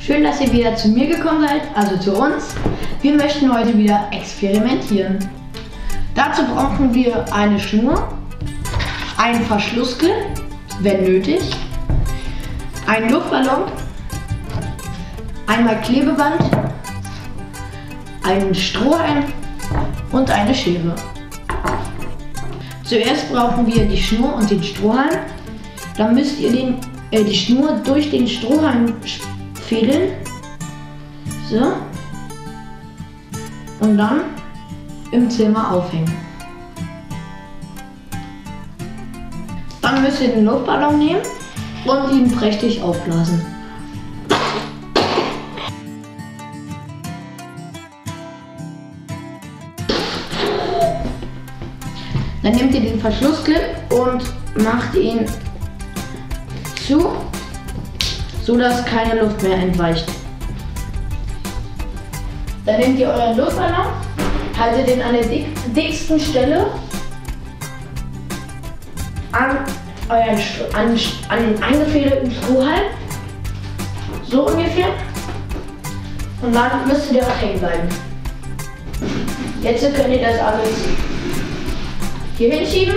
Schön, dass ihr wieder zu mir gekommen seid, also zu uns. Wir möchten heute wieder experimentieren. Dazu brauchen wir eine Schnur, einen Verschlussgriff, wenn nötig, einen Luftballon, einmal Klebeband, einen Strohhalm und eine Schere. Zuerst brauchen wir die Schnur und den Strohhalm. Dann müsst ihr die Schnur durch den Strohhalm fädeln. So. Und dann im Zimmer aufhängen. Dann müsst ihr den Luftballon nehmen und ihn prächtig aufblasen. Dann nehmt ihr den Verschlussclip und macht ihn zu, so dass keine Luft mehr entweicht. Dann nehmt ihr euren Luftballon, haltet ihn an der dicksten Stelle an den eingefädelten Strohhalm, so ungefähr, und dann müsst ihr auch hängen bleiben. Jetzt könnt ihr das alles hier hinschieben,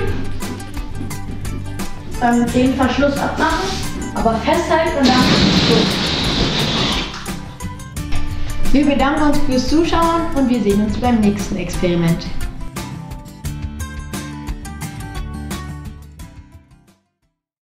den Verschluss abmachen, aber festhalten und dann so. Wir bedanken uns fürs Zuschauen und wir sehen uns beim nächsten Experiment.